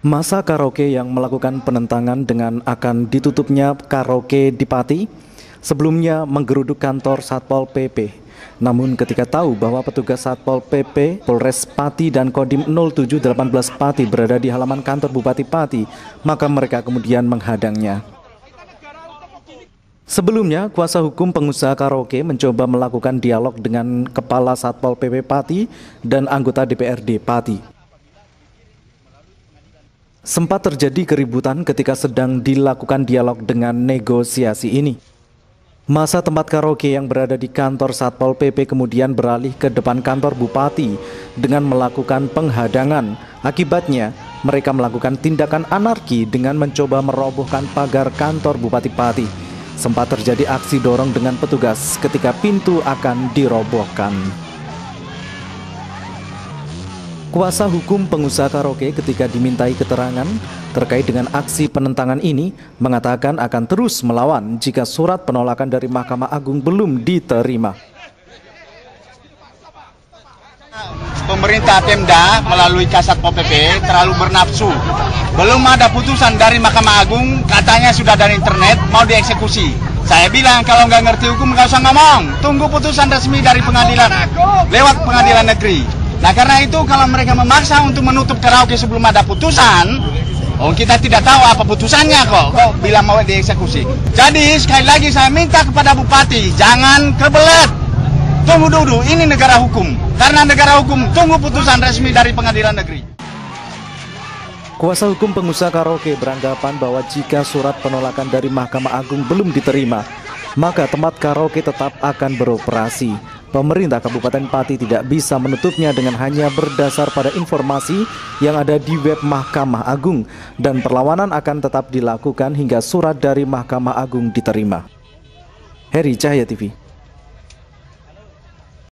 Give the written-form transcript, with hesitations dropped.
Masa karaoke yang melakukan penentangan dengan akan ditutupnya karaoke di Pati sebelumnya menggeruduk kantor Satpol PP. Namun ketika tahu bahwa petugas Satpol PP, Polres Pati dan Kodim 0718 Pati berada di halaman kantor Bupati Pati, maka mereka kemudian menghadangnya. Sebelumnya, kuasa hukum pengusaha karaoke mencoba melakukan dialog dengan Kepala Satpol PP Pati dan anggota DPRD Pati. Sempat terjadi keributan ketika sedang dilakukan dialog dengan negosiasi ini. Masa tempat karaoke yang berada di kantor Satpol PP kemudian beralih ke depan kantor Bupati dengan melakukan penghadangan. Akibatnya, mereka melakukan tindakan anarki dengan mencoba merobohkan pagar kantor Bupati Pati. Sempat terjadi aksi dorong dengan petugas ketika pintu akan dirobohkan. Kuasa hukum pengusaha karaoke ketika dimintai keterangan terkait dengan aksi penentangan ini mengatakan akan terus melawan jika surat penolakan dari Mahkamah Agung belum diterima. Pemerintah Pemda melalui Kasatpol PP terlalu bernafsu. Belum ada putusan dari Mahkamah Agung, katanya sudah dari internet mau dieksekusi. Saya bilang kalau nggak ngerti hukum nggak usah ngomong, tunggu putusan resmi dari pengadilan lewat pengadilan negeri. Nah karena itu kalau mereka memaksa untuk menutup karaoke sebelum ada putusan, kita tidak tahu apa putusannya kok bilang mau dieksekusi. Jadi sekali lagi saya minta kepada Bupati, jangan kebelet. Tunggu dulu, ini negara hukum. Karena negara hukum, tunggu putusan resmi dari pengadilan negeri. Kuasa hukum pengusaha karaoke beranggapan bahwa jika surat penolakan dari Mahkamah Agung belum diterima, maka tempat karaoke tetap akan beroperasi. Pemerintah Kabupaten Pati tidak bisa menutupnya dengan hanya berdasar pada informasi yang ada di web Mahkamah Agung, dan perlawanan akan tetap dilakukan hingga surat dari Mahkamah Agung diterima. Heri Cahaya TV.